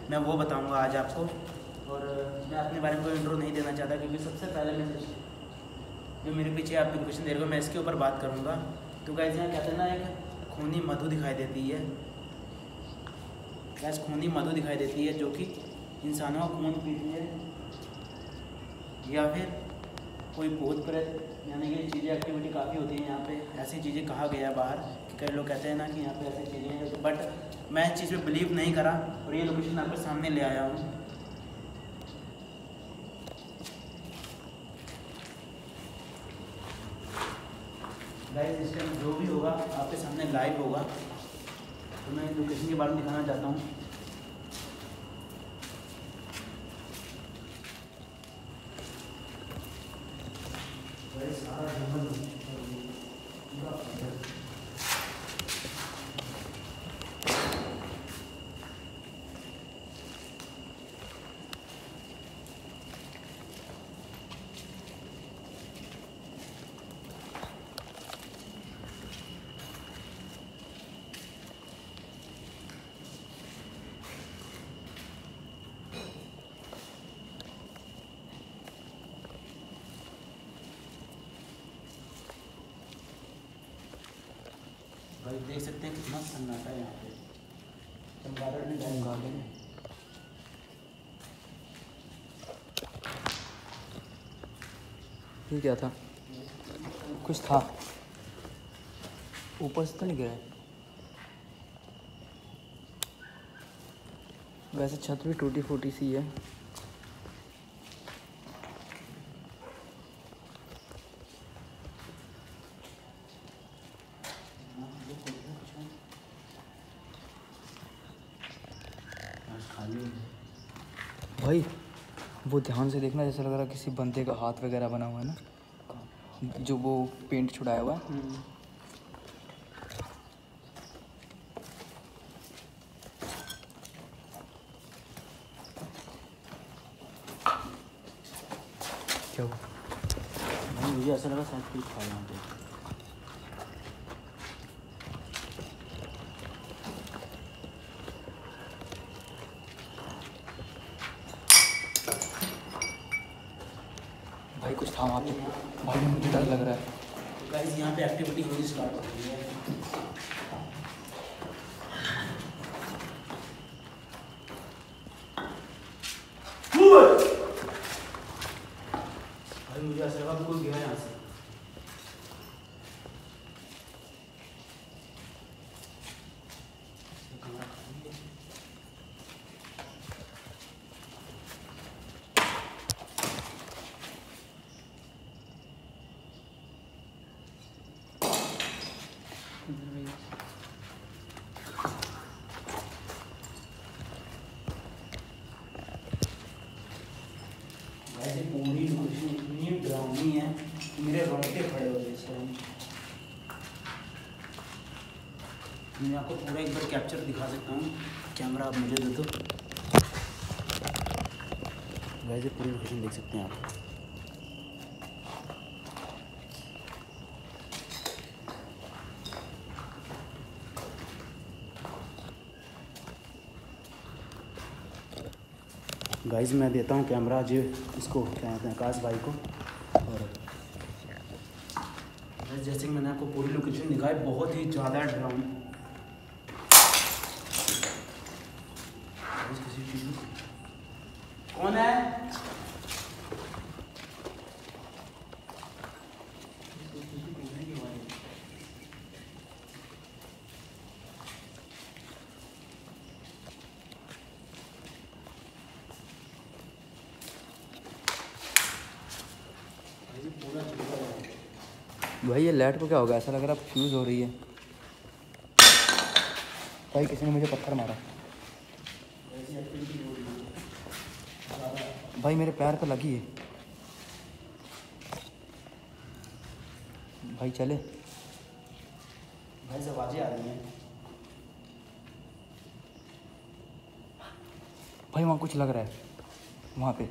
मैं वो बताऊंगा आज आपको। और मैं अपने बारे में कोई इंट्रो नहीं देना चाहता, क्योंकि सबसे पहले मैं जो मेरे पीछे आप लोकेशन दे रहे हो मैं इसके ऊपर बात करूँगा। तो गाइस यहाँ कहते हैं ना, एक खूनी मधु दिखाई देती है। गैस खूनी मधु दिखाई देती है जो कि इंसानों का खून पीती है, या फिर कोई भूत प्रेत, यानी कि चीज़ें एक्टिविटी काफ़ी होती है यहाँ पे। ऐसी चीज़ें कहा गया बाहर कि कई लोग कहते हैं ना कि यहाँ पे ऐसी चीज़ें हैं, बट मैं इस चीज़ पे बिलीव नहीं करा और ये लोकेशन आपके सामने ले आया हूँ। गाइस इस टाइम जो भी होगा आपके सामने लाइव होगा, तो मैं लोकेशन के बारे में दिखाना चाहता हूँ। सारा जंगल पूरा भाई देख सकते हैं कितना सन्नाटा है यहाँ पे। चमगादड़ ने चमगादड़ ने ये क्या था? कुछ था ऊपर से तो नहीं गिरा है। वैसे छत भी टूटी फूटी सी है। भाई वो ध्यान से देखना, जैसा लग रहा है किसी बंदे का हाथ वगैरह बना हुआ है ना, जो वो पेंट छुड़ाया हुआ है। क्या हुआ? भाई मुझे ऐसा लगा शायद कुछ था यहाँ पे। भाई कुछ था वहाँ पे। भाई मुझे डर लग रहा है। तो गाइस यहाँ पे एक्टिविटी होनी स्टार्ट हो गई है। भाई मुझे ऐसा लगा कोई गया यहाँ से। वैसे पूरी लोकेशन इतनी डरावनी है कि मेरे रोंगटे खड़े हो गए इस टाइम। मैं आपको पूरा एक बार कैप्चर दिखा सकता हूँ, कैमरा आप मुझे दे दो। वैसे पूरी लोकेशन देख सकते हैं आप। गाइस मैं देता हूँ कैमरा आज इसको, क्या कहते हैं, आकाश भाई को। और जैसे कि मैंने आपको पूरी लोकेशन दिखाई, बहुत ही ज़्यादा डरावनी। कौन है? भाई ये लाइट को क्या होगा? ऐसा लग रहा है फ्यूज़ हो रही है। भाई किसी ने मुझे पत्थर मारा। भाई मेरे पैर पे लगी है। भाई चले। भाई आवाज़ें आ रही हैं। भाई वहाँ कुछ लग रहा है वहाँ पे।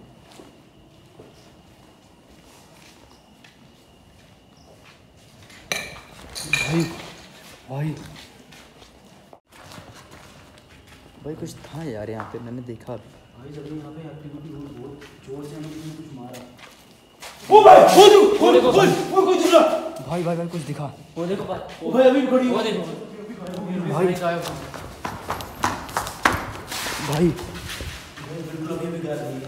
भाई भाई भाई कुछ था यार यहाँ पे, मैंने देखा अभी। भाई जब यहाँ पे एक्टिविटी हुई बहुत जोर से हमें किसी ने कुछ मारा। ओ भाई वो देखो वो कुछ दिखा। भाई भाई भाई कुछ दिखा। वो देखो भाई, ओ भाई अभी भी खड़ी वो हो। देखो भाई भाई बिल्कुल अभी भी गिरा रही है।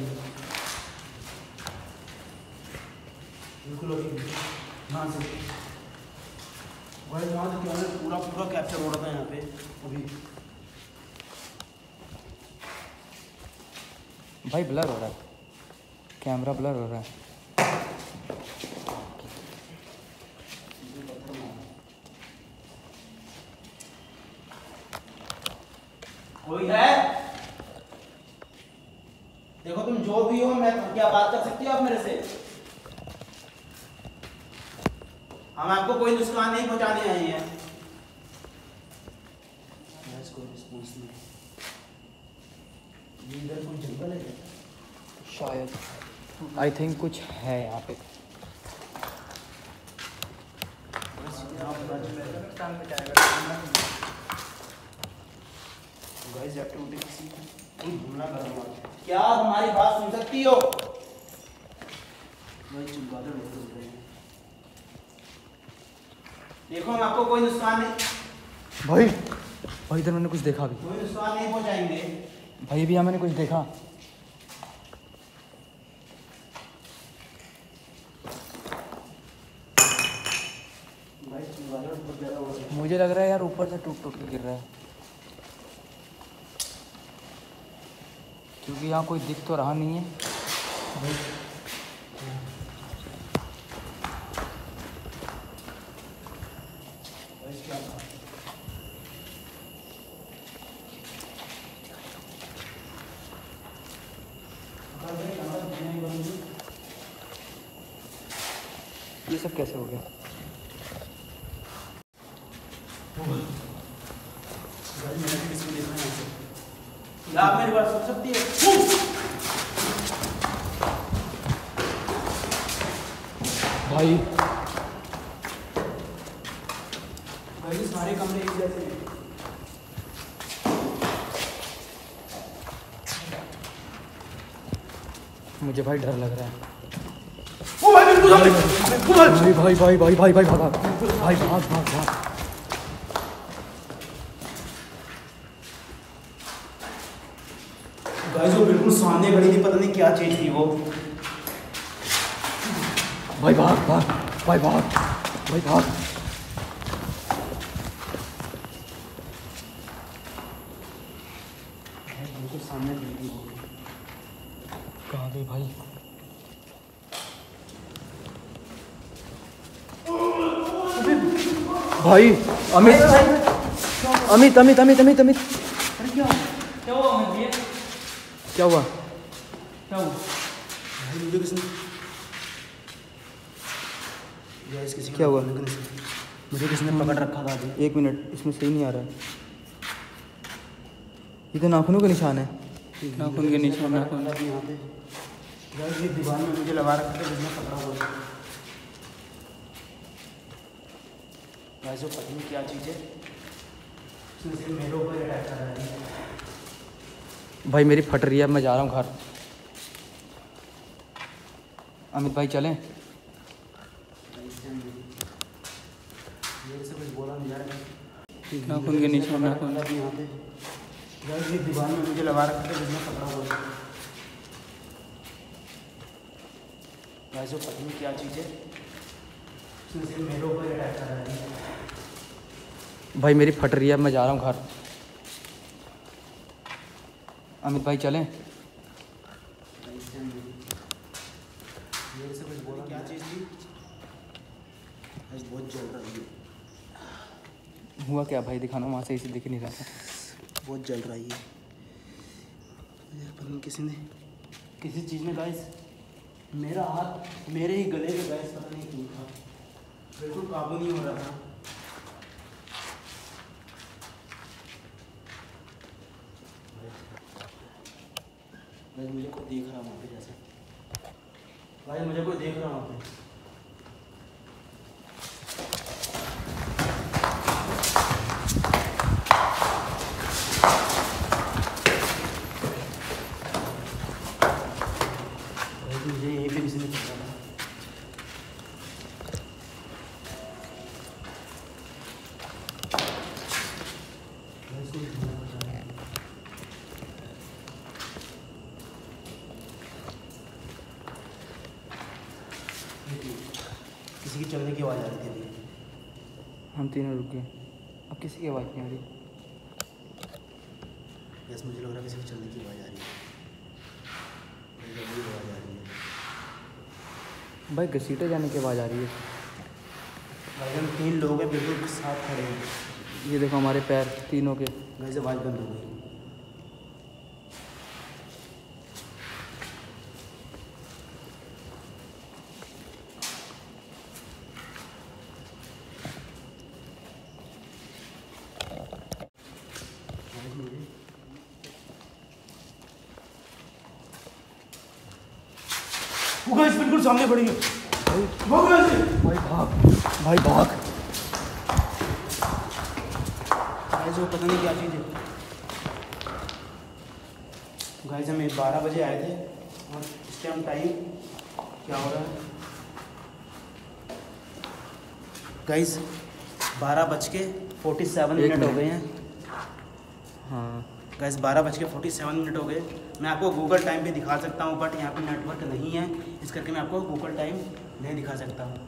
बिल्कुल अभी भी। यहाँ से भाई वहाँ से क्या पूरा पूरा कैप्चर हो रहा था यहाँ पे अभी। भाई ब्लर हो रहा है, कैमरा ब्लर हो रहा है। कोई है? देखो तुम जो भी हो, मैं क्या बात कर सकती हो आप मेरे से? हम आपको कोई नुकसान नहीं पहुंचाने आए हैं। कोई रिस्पॉन्स नहीं। ये इधर कोई जंगल है क्या? शायद, आई थिंक कुछ है यहाँ पे। गाइस एक्टिविटी किसी कोई हमला कर रहा है। क्या आप हमारी बात सुन सकती हो? भाई चमगादड़ बहुत हो रहे हैं। देखो हम आपको कोई नुकसान नहीं, भाई भाई इधर मैंने कुछ देखा अभी। कोई नुकसान नहीं पहुंचाएंगे। भाई भी यहाँ मैंने कुछ देखा। भाई चमगादड़ बहुत ज्यादा हो रहे हैं। मुझे लग रहा है यार ऊपर से टूट टूट के गिर रहा है, क्योंकि यहाँ कोई दिख तो रहा नहीं है। ये सब कैसे हो गया? क्या आप मेरी बात सुन सकती है? भाई भाई सारे कमरे एक जैसे हैं। मुझे भाई डर लग रहा है। ओ भाई बिल्कुल सामने। ओ भाई भाई भाई भाई भाई भाई भाई भाग भाई भाग भाग भाग। गाइस वो बिल्कुल सामने खड़ी थी, पता नहीं क्या चीज थी वो। भाई भाग भाग भाई भाग भाई भाग। बिल्कुल सामने खड़ी थी वो। कहाँ गई भाई? भाई अमित अमित अमित अमित अमित अमित अरे क्या हुआ भैया? क्या हुआ? क्या हुआ? भाई मुझे किसने गाइस किसी क्या हुआ? मुझे किसने पकड़ रखा था अभी। एक मिनट, इसमें सही नहीं आ रहा है। ये तो नाखूनों का निशान है। नाखून के निशान, नाखून। यहाँ पे गाइस ये दीवार में मुझे लगा रखा था, जिसने पकड़ा हुआ था। गाइस वो पता नहीं क्या चीज़ है, उसने सिर्फ मेरे ऊपर अटैक कर रहा है। भाई मेरी फट रही है, अब मैं जा रहा हूँ घर। अमित भाई चलें? मेरे से कुछ बोला नहीं जा रहा। नाखून के निशान, नाखून। यहाँ पे गाइस ये दीवार में मुझे लगा रखा था, जिसने पकड़ा हुआ था। गाइस वो पता नहीं क्या चीज़ है, उसने सिर्फ मेरे ऊपर अटैक कर रहा है। भाई मेरी फट रही है, अब मैं जा रहा हूँ घर। अमित भाई चलें? मेरे से कुछ बोला क्या चीज़ थी? आज बहुत जल रहा है। हुआ क्या भाई? दिखाना, वहाँ से इसे दिख नहीं रहा था। बहुत जल रहा है ये। पता नहीं किसी चीज़ ने गाइस मेरा हाथ मेरे ही गले पे गाइस पता नहीं क्यों था, बिल्कुल काबू नहीं हो रहा था। भाई मुझे कोई देख रहा वहाँ पे, जैसे भाई मुझे कोई देख रहा वहाँ पे। मुझे यहीं पे किसी ने पकड़ा था। किसी की चलने की आवाज़ आ रही थी अभी। हम तीनों रुक गए, अब किसी की आवाज़ नहीं आ रही। यस, मुझे लग रहा है किसी की चलने की आवाज़ आ रही है। आवाज़ आ रही है भाई घसीटे जाने की आवाज़ आ रही है। भाई हम 3 लोग हैं, बिल्कुल साथ खड़े हैं। ये देखो हमारे पैर तीनों के। घर से आवाज़ बंद हो गई। वो गाइस बिल्कुल सामने पड़ी है। भाग यहाँ से। भाई भाग, भाई भाग। गाइस वो पता नहीं क्या चीज़ है। गाइस हम 12 बजे आए थे और इस टाइम टाइम क्या हो रहा है गाइस? 12:47 हो गए हैं। हाँ गाइस 12:47 हो गए। मैं आपको गूगल टाइम पे दिखा सकता हूँ, बट यहाँ पे नेटवर्क नहीं है, इस करके मैं आपको गूगल टाइम नहीं दिखा सकता हूँ।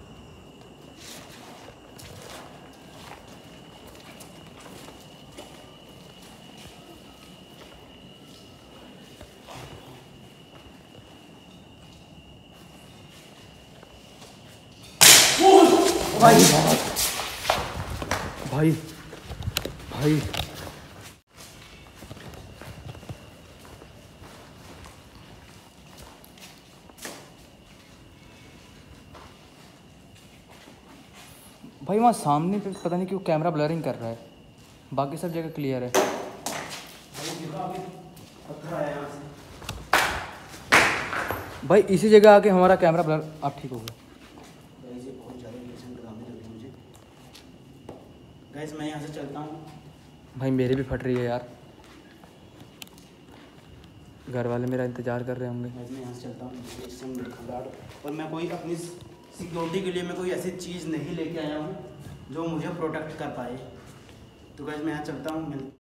भाई भाई भाई भाई वहाँ सामने पे पता नहीं क्यों कैमरा ब्लरिंग कर रहा है, बाकी सब जगह क्लियर है। पत्थर आया यहाँ से। भाई इसी जगह आके हमारा कैमरा ब्लर। आप ठीक हो गए? गाइस ये बहुत ज़्यादा रिएक्शन लगाने लग गई मुझे। गाइस मैं यहाँ से चलता हूँ। भाई मेरी भी फट रही है यार, घर वाले मेरा इंतज़ार कर रहे होंगे। गाइस मैं यहाँ से चलता हूँ। और मैं कोई अपनी सिक्योरिटी के लिए मैं कोई ऐसी चीज़ नहीं लेके आया हूँ जो मुझे प्रोटेक्ट कर पाए। तो गाइस मैं यहाँ चलता हूँ।